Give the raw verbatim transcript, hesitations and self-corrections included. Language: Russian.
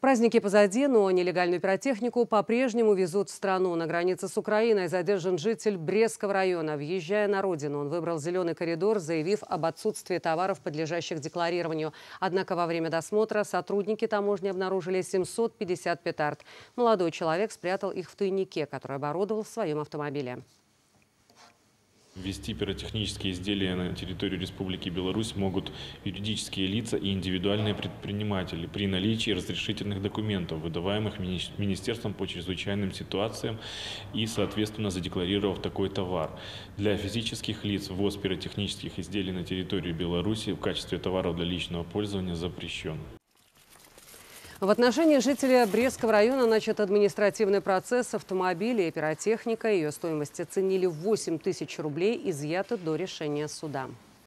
Праздники позади, но нелегальную пиротехнику по-прежнему везут в страну. На границе с Украиной задержан житель Брестского района. Въезжая на родину, он выбрал зеленый коридор, заявив об отсутствии товаров, подлежащих декларированию. Однако во время досмотра сотрудники таможни обнаружили семьсот пятьдесят петард. Молодой человек спрятал их в тайнике, который оборудовал в своем автомобиле. Ввести пиротехнические изделия на территорию Республики Беларусь могут юридические лица и индивидуальные предприниматели при наличии разрешительных документов, выдаваемых Министерством по чрезвычайным ситуациям и, соответственно, задекларировав такой товар. Для физических лиц ввоз пиротехнических изделий на территорию Беларуси в качестве товаров для личного пользования запрещен. В отношении жителя Брестского района начат административный процесс. Автомобиля и пиротехника. Ее стоимость оценили в восемь тысяч рублей, изъято до решения суда.